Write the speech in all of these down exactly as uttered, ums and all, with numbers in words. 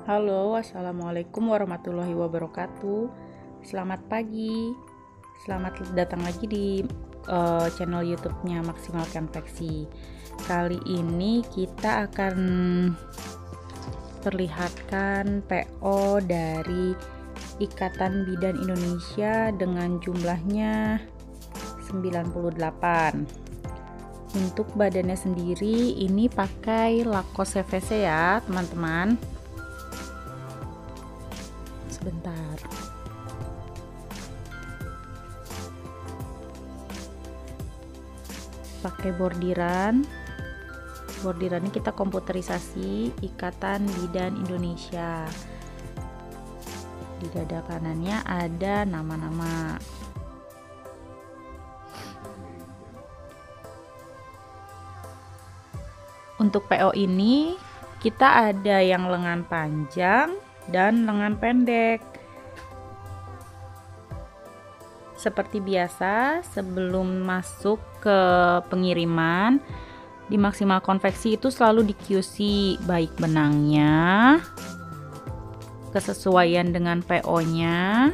Halo, assalamualaikum warahmatullahi wabarakatuh. Selamat pagi, selamat datang lagi di uh, channel YouTube-nya Maksimal Konveksi. Kali ini kita akan perlihatkan P O dari Ikatan Bidan Indonesia dengan jumlahnya sembilan puluh delapan. Untuk badannya sendiri ini pakai Lacoste C V C ya teman-teman. Sebentar. Pakai bordiran. Bordirannya kita komputerisasi Ikatan Bidan Indonesia. Di dada kanannya ada nama-nama. Untuk P O ini kita ada yang lengan panjang dan lengan pendek. Seperti biasa, sebelum masuk ke pengiriman di Maksimal Konveksi itu selalu di Q C baik benangnya, kesesuaian dengan P O-nya,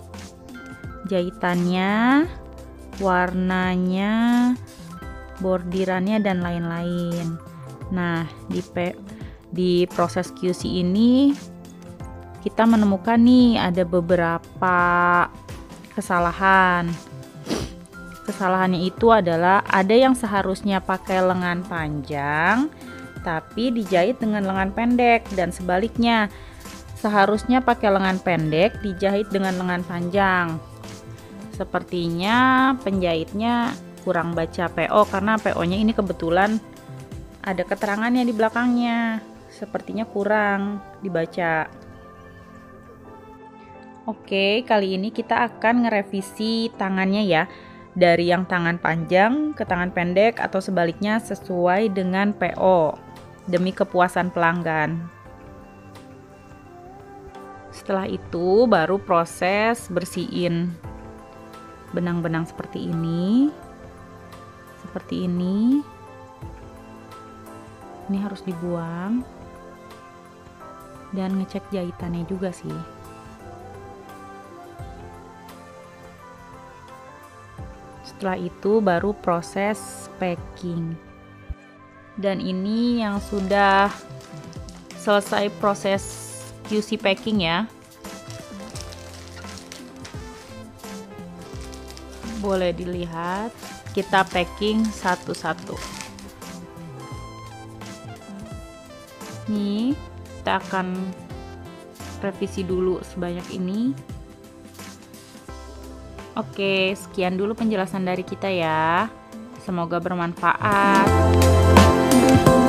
jahitannya, warnanya, bordirannya dan lain-lain. Nah, di P di proses Q C ini kita menemukan nih ada beberapa kesalahan. Kesalahannya itu adalah ada yang seharusnya pakai lengan panjang tapi dijahit dengan lengan pendek, dan sebaliknya seharusnya pakai lengan pendek dijahit dengan lengan panjang. Sepertinya penjahitnya kurang baca P O karena P O-nya ini kebetulan ada keterangannya di belakangnya. Sepertinya kurang dibaca. Oke, kali ini kita akan ngerevisi tangannya ya. Dari yang tangan panjang ke tangan pendek atau sebaliknya sesuai dengan P O. Demi kepuasan pelanggan. Setelah itu baru proses bersihin benang-benang seperti ini. Seperti ini. Ini harus dibuang. Dan ngecek jahitannya juga sih. Setelah itu baru proses packing. Dan ini yang sudah selesai proses Q C packing ya. Boleh dilihat, kita packing satu-satu. Nih, kita akan revisi dulu sebanyak ini. Oke, sekian dulu penjelasan dari kita ya. Semoga bermanfaat.